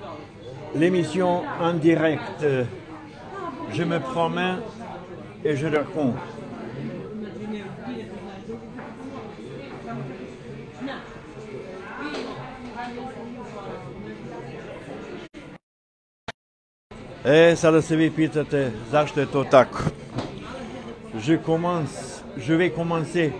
l'émission en direct. Je me promène et je raconte. Sada se vi pitate zašto je to tako. Je vais commencer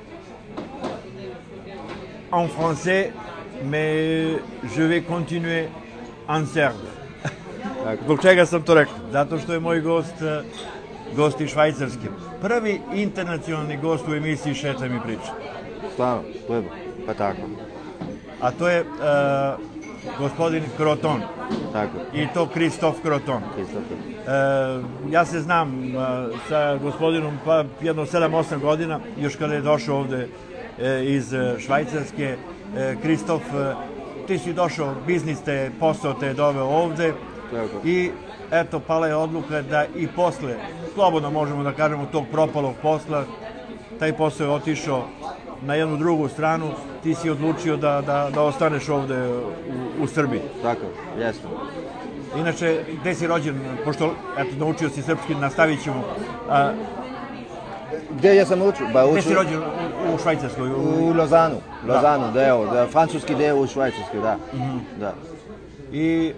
en français, mais je vais continuer en serbe. Zbog čega sam to rekao? Zato što je moj gost iz Švajcarske. Prvi internacionalni gost u emisiji Šetaj mi priča. Stvarno, treba, pa tako. A to je gospodin Croton. Tako. I to Kristof Croton. Ja se znam sa gospodinom pa jedno 7-8 godina, još kada je došao ovde iz Švajcarske. Kristof, ti si došao, biznis te, posao te je doveo ovde. I eto, pala je odluka da i posle, slobodno možemo da kažemo, tog propalog posla, taj posao je otišao na jednu drugu stranu, ti si odlučio da ostaneš ovde u Srbiji. Tako, jesno. Inače, gde si rođen, pošto, eto, naučio si srpski, nastavit ćemo. Gde ja sam učio? Gde si rođen u Švajcarskoj? U Lozanu, deo, francuski deo u Švajcarskoj, da. I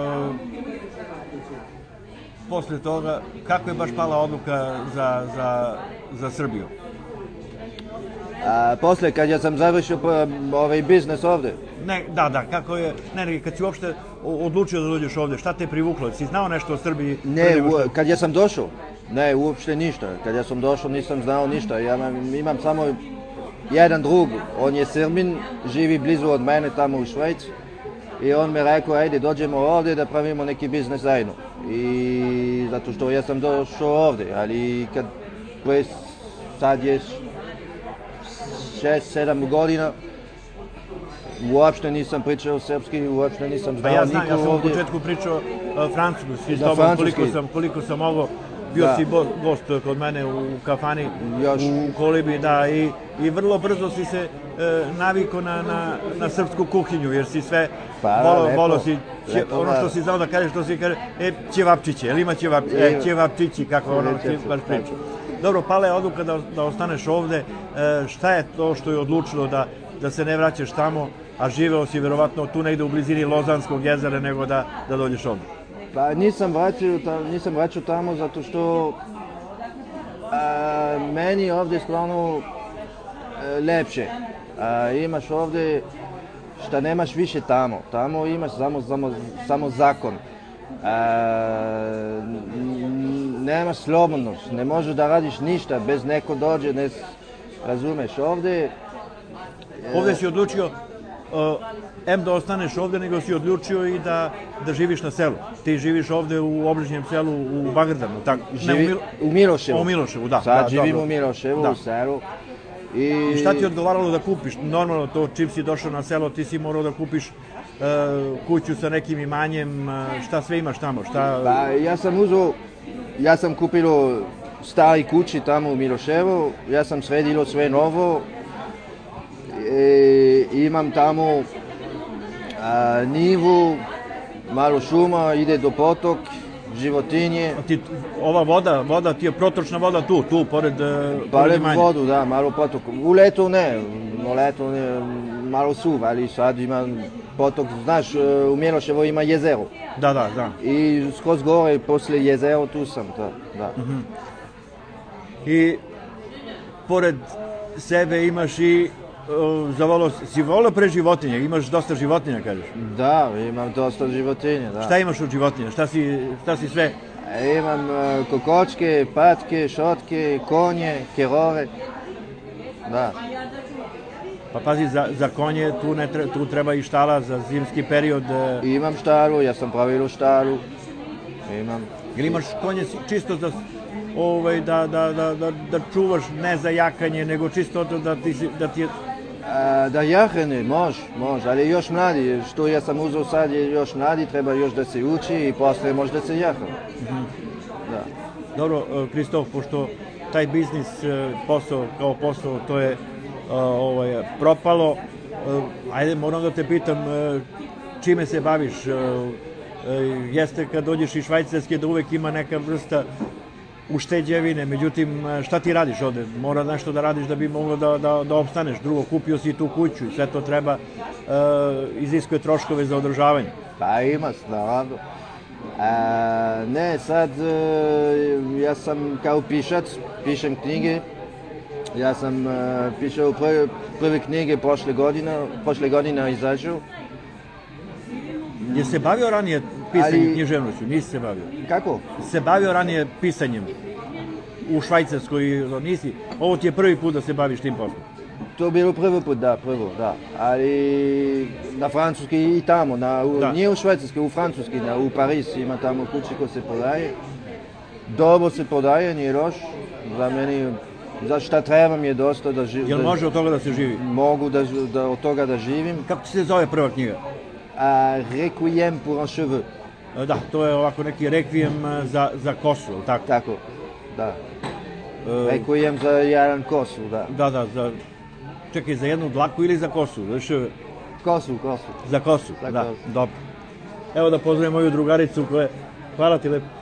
posle toga, kako je baš pala odluka za Srbiju? Posle, kad ja sam završio ovaj biznes ovde. Da, kako je, kad si uopšte odlučio da dođeš ovde, šta te je privuklo? Si znao nešto o Srbiji? Ne, kad ja sam došao, ne, uopšte ništa. Kad ja sam došao nisam znao ništa. Ja imam samo jedan drug, on je Srbin, živi blizu od mene tamo u Švajci. I on mi rekao, ajde, dođemo ovde da pravimo neki biznes zajedno. I zato što ja sam došao ovde, ali kad sad je 6-7 godina, uopšte nisam pričao srpski, uopšte nisam znao niko ovde. Ja sam u početku pričao francuski, s tobom koliko sam mogao. Bio si gost kod mene u kafani, u Kolibi, da, i vrlo brzo si se navikao na srpsku kuhinju, jer si sve volao si, ono što si znao da kažeš, što si kaže, ćevapčiće, jel ima ćevapčiće, ćevapčići, kako ono ti baš priča. Dobro, pala je odluka da ostaneš ovde, šta je to što je odlučilo da se ne vraćaš tamo, a živeo si verovatno tu negde u blizini Lozanskog jezera, nego da dođeš ovde? Pa nisam vraćao tamo zato što meni ovde stvarno lepše. Imaš ovde šta nemaš više tamo. Tamo imaš samo zakon. Nemaš slobodnost, ne možeš da radiš ništa bez neko dođe, ne razumeš. Ovde si odlučio da ostaneš ovde, nego si odlučio i da živiš na selu. Ti živiš ovde u obližnjem selu u Bagrdanu, tako? U Miloševu. U Miloševu, da. Sad živim u Miloševu, u selu. I šta ti je odgovaralo da kupiš? Normalno, to čim si došao na selo, ti si morao da kupiš kuću sa nekim imanjem, šta sve imaš tamo? Pa ja sam kupio stari kući tamo u Miloševu, ja sam sredilo sve novo. Imam tamo nivu, malo šuma, ide do potok, životinje. Ova voda ti je protočna voda tu, pored imanja? Vodu, da, malo potok. U letu ne, malo suv, ali sad ima potok, znaš, u Miloševo ima jezero. Da. I skroz gore, posle jezero, tu sam, da. I pored sebe imaš i si volao pre životinje? Imaš dosta životinja, kažeš? Da, imam dosta životinja, da. Šta imaš od životinja? Šta si sve? Imam kokočke, patke, šotke, konje, kerove, da. Pa pazi, za konje tu treba i štala za zimski period. Imam štalu, ja sam pravilo štalu. Ili imaš konje čisto da čuvaš, ne za jakanje, nego čisto da ti je... Da jahane, može, ali još mladi, što ja sam uzeo sad je još mladi, treba još da se uči i posle može da se jaha. Dobro, Kristof, pošto taj biznis, kao posao, to je propalo, ajde, moram da te pitam, čime se baviš. Jeste kad dođeš iz Švajcarske da uvek ima neka vrsta ušteđevine, međutim, šta ti radiš ovde? Mora nešto da radiš da bi moglo da opstaneš. Drugo, kupio si tu kuću i sve to treba, iziskuje troškove za održavanje. Pa ima, naravno. Ne, sad, ja sam kao pišac, pišem knjige. Ja sam pišao prve knjige prošle godine izašao. Je se bavio ranije pisanjem književnošću? Nisi se bavio? Kako? Se bavio ranije pisanjem u Švajcarskoj? Nisi? Ovo ti je prvi put da se baviš tim poslom? To je bilo prvi put, da. Ali na francuski i tamo, nije u Švajcarskoj, u francuski, u Pariz ima tamo kući ko se prodaje. Dobro se prodaje, nije loš. Za meni, za šta treba mi je dosta da živim. Jel može od toga da se živi? Mogu od toga da živim. Kako se zove prva knjiga? Requiem pour un cheveu. Da, to je ovako neki rekvijem za kosu, tako? Tako, da. Requiem za jedan kosu, da. Da, čekaj, za jednu dlaku ili za kosu? Kosu. Za kosu, da, dobro. Evo da pozdravim moju drugaricu koja, hvala ti lepo.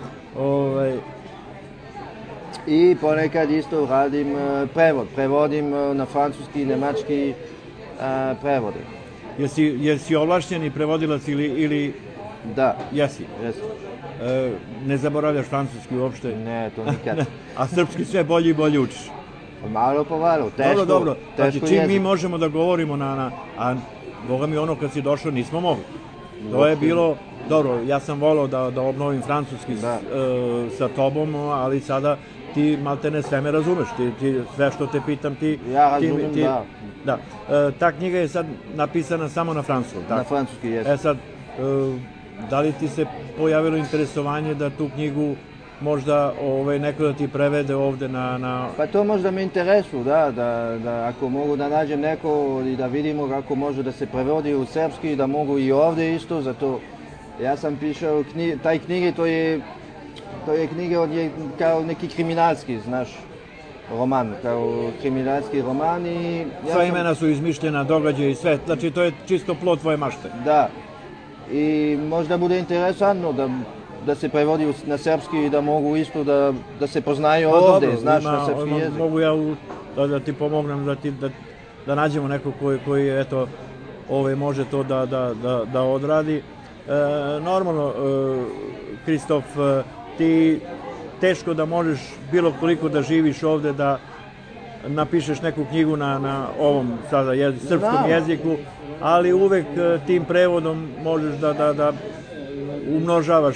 I ponekad isto radim prevod, prevodim na francuski, nemački prevode. Jesi ovlašćeni prevodilac ili... Da. Jesi? Jesi. Ne zaboravljaš francuski uopšte? Ne, to nikad. A srpski sve bolje i bolje učiš? Malo po malo, teško. Dobro. Znači, čim mi možemo da govorimo a boga mi ono kad si došao nismo mogli. To je bilo, dobro, ja sam volao da obnovim francuski sa tobom, ali sada ti maltene sve me razumeš, ti sve što te pitam ti... Ja razumem, da. Da, ta knjiga je sad napisana samo na francuskom, tako? Na francuski, jeste. Sad, da li ti se pojavilo interesovanje da tu knjigu možda neko da ti prevede ovde na... Pa to možda me interesuje, da ako mogu da nađem neko i da vidimo kako može da se prevodi u srpski, da mogu i ovde isto, zato ja sam pišao taj knjige, to je knjige kao neki kriminalski, znaš, roman, kao kriminalski roman i... Sva imena su izmišljena, događaje i sve, znači to je čisto plod tvoje mašte. Da, i možda bude interesantno da se prevodi na srpski i da mogu isto da se poznaju ovde, znaš, na srpski jezik. Mogu ja da ti pomognem, da nađemo nekog koji eto, može to da odradi. Normalno, Kristof, ti teško da možeš bilo koliko da živiš ovde, da napišeš neku knjigu na ovom sada srpskom jeziku, ali uvek tim prevodom možeš da umnožavaš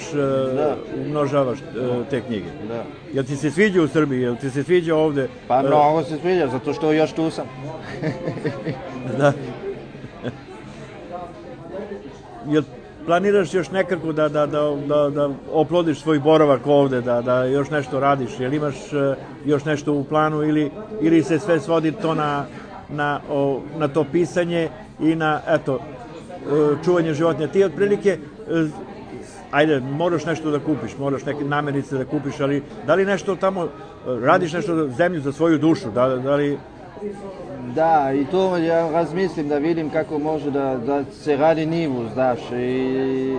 te knjige. Jel ti se sviđa u Srbiji, jel ti se sviđa ovde? Pa mnogo se sviđa, zato što još tu sam. Da. Jel planiraš još nekako da oplodiš svoj boravak ovde, da još nešto radiš? Jel imaš još nešto u planu ili se sve svodi to na to pisanje i na, eto, čuvanje životinja? Ti otprilike, ajde, moraš nešto da kupiš, moraš neke namirnice da kupiš, ali da li nešto tamo, radiš nešto za zemlju, za svoju dušu, da li... Da, i to ja razmislim da vidim kako može da se radi nivu, znaš, i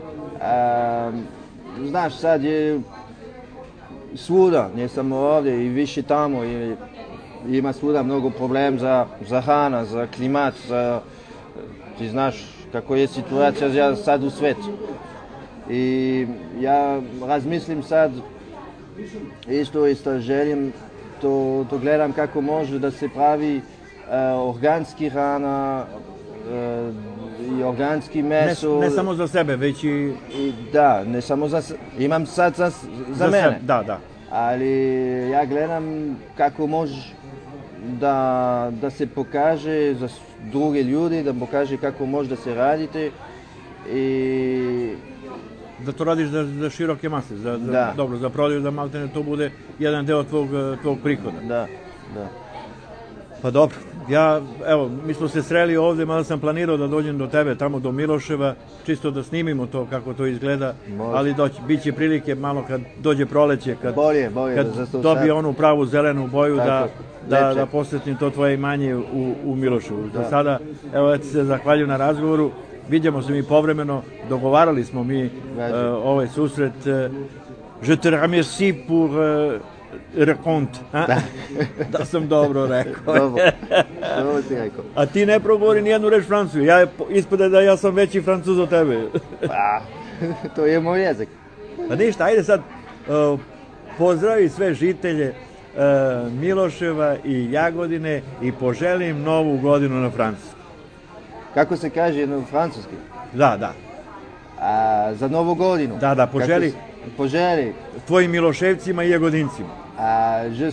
znaš, sad je svuda, ne samo ovdje i više tamo, ima svuda mnogo problem za hrana, za klimat, ti znaš kako je situacija sad u svetu. I ja razmislim sad, isto želim, to gledam kako može da se pravi organski hrana i organski meso. Ne samo za sebe, već i... Da, ne samo za sebe, imam sad za mene. Da. Ali ja gledam kako može da se pokaže za druge ljudi, da pokaže kako može da se radite i... Da to radiš za široke mase, dobro, za prodaju, da maltene to bude jedan deo tvog prihoda. Da. Pa dobro, mi smo se sreli ovde, malo sam planirao da dođem do tebe, tamo do Miloševa, čisto da snimimo to kako to izgleda, ali bit će prilike malo kad dođe proleće, kad dobije onu pravu zelenu boju, da posjetim to tvoje imanje u Miloševu. Za sada, evo, ja ti se zahvaljujem na razgovoru Vidimo se mi povremeno, dogovarali smo mi ovaj susret. Je te remercie pour raconte. Da sam dobro rekao. Dobro si rekao. A ti ne progovori nijednu reč francusku. Ispada da ja sam veći Francuz od tebe. Pa, to je moj jezik. Pa ništa, ajde sad, pozdravi sve žitelje Miloševa i Jagodine i poželim novu godinu na francusku. Kako se kaže na francuski? Da. Za novu godinu? Da, poželi. Poželi. Tvojim Miloševcima i Jagodincima. Je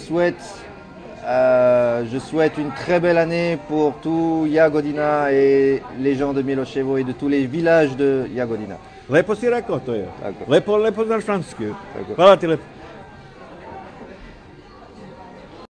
souhaite une très belle année pour tout Jagodina et les gens de Miloševo et de tous les villages de Jagodina. Lepo si rekao to je. Tako. Lepo znaš francuski. Hvala ti lepo.